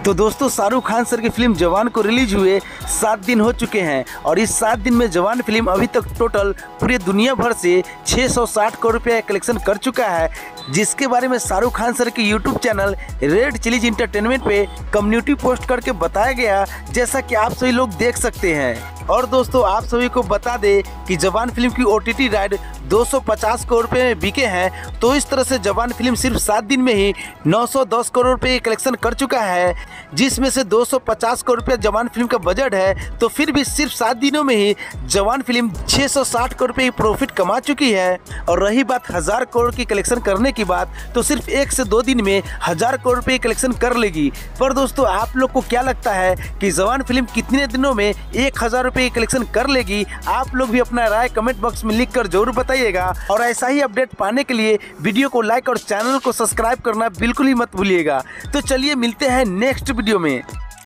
तो दोस्तों शाहरुख खान सर की फिल्म जवान को रिलीज हुए 7 दिन हो चुके हैं और इस 7 दिन में जवान फिल्म अभी तक टोटल पूरे दुनिया भर से 660 करोड़ रुपया कलेक्शन कर चुका है, जिसके बारे में शाहरुख खान सर के YouTube channel red chillies entertainment पे कम्युनिटी पोस्ट करके बताया गया, जैसा कि आप सभी लोग देख सकते हैं। और दोस्तों आप सभी को बता दें कि जवान फिल्म की OTT राइट 250 करोड़ रुपए में बिके हैं। तो इस तरह से जवान फिल्म सिर्फ 7 दिन में ही 910 करोड़ रुपए कलेक्शन कर चुका है, जिसमें से 250 करोड़ रुपए जवान फिल्म का बजट है। तो फिर भी सिर्फ 7 दिनों में ही जवान फिल्म 660 करोड़ रुपए की प्रॉफिट कमा चुकी है। और रही बात 1000 करोड़ की कलेक्शन करने की बात, तो सिर्फ 1 से 2 दिन में 1000 करोड़ रुपए कलेक्शन कर लेगी। पर दोस्तों आप लोग को क्या लगता है कि जवान फिल्म कितने दिनों में 1000 रुपए कलेक्शन कर लेगी? आप लोग भी अपना राय कमेंट बॉक्स में लिखकर जरूर बताइएगा। और ऐसा ही अपडेट पाने के लिए वीडियो को लाइक और चैनल को सब्सक्राइब करना बिल्कुल ही मत भूलिएगा। तो चलिए मिलते हैं नेक्स्ट वीडियो में।